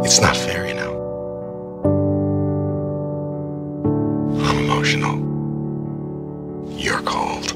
It's not fair, you know. I'm emotional. You're cold.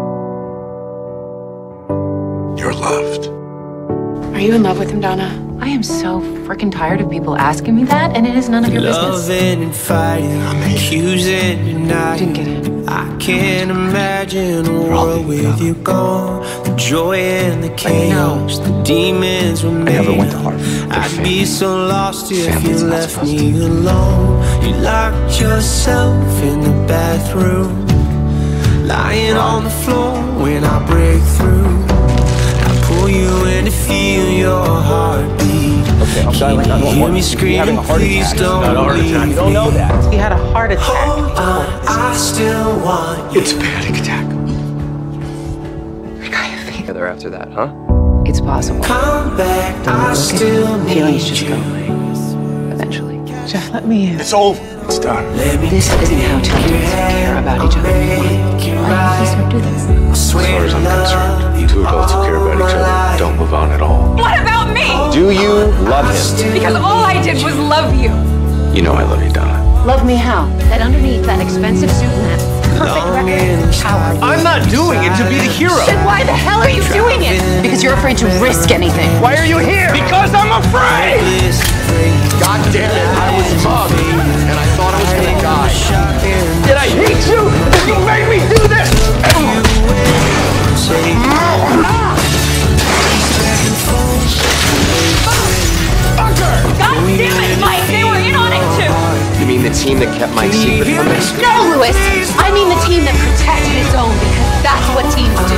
You're loved. Are you in love with him, Donna? I am so freaking tired of people asking me that, and it is none of your business. Loving and fighting, accusing and denying. Didn't get it. I can't imagine a world with you gone. The joy and the chaos, the demons remain. I never went to Harvard. I'd be so lost if you left me alone. You locked yourself in the bathroom, lying on the floor when I break through. I pull you in to feel your heartbeat. Okay, I'm sorry, Can you hear me screaming, please don't leave me. You don't know that. He had a heart attack. I still want you. It's a panic attack. Together after that, huh? It's possible. Come back, I still need Feelings just go you. away. Eventually. Jeff, let me in. It's over. It's done. This isn't how two adults care about each other. Why do you do this? As far as I'm concerned, two adults who care about each other don't move on at all. What about me? Do you love him? Because all I did was love you. You know I love you, Donna. Love me how? That underneath that expensive suit and that perfect record, coward. I'm not doing it to be the hero. Then why the hell are you doing it? Because you're afraid to risk anything. Why are you here? Because I'm afraid! God damn it, I was mugged, and I thought I was gonna die. Did I hate you? You made me do this! God damn it, Mike! They were in on it too! You mean the team that kept my secret from me? No, Lewis! I mean the team that protected its own, because that's what teams do.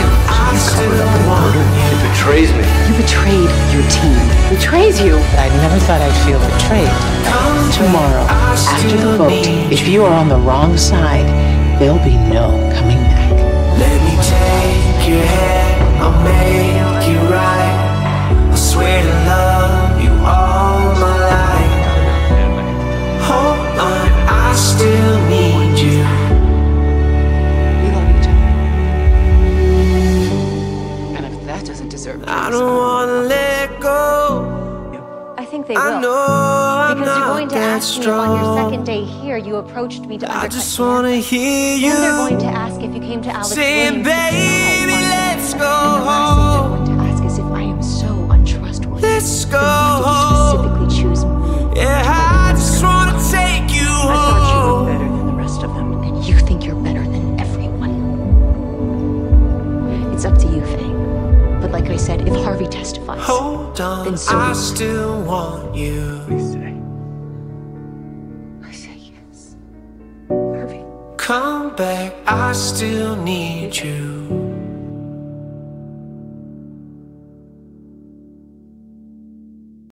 He betrays me. You betrayed your team. Betrays you. I never thought I'd feel betrayed. Tomorrow, after the vote, if you are on the wrong side, there'll be no coming back. Let me take your hand, I'll make you right. I swear to love you all my life. Hold on, I still need you. We love each other. And if that doesn't deserve it, I don't wanna let go. I think they I will. know I'm Because you're not going to that ask me on your strong. second day here, you approached me to I undercut just me. wanna hear you Then they're going to ask if you came to Alex saying, Williams to baby, try. let's go And the last home. thing they're going to ask is if I am so untrustworthy. Let's go Then why did you home. specifically choose me? Yeah, I just wanna take you I thought you were home. better than the rest of them, and you think you're better than everyone. It's up to you, Faye. But like I said, if Harvey testifies, Hold on, then so I do I. still want you. I say yes. Harvey. Come back, I still need you.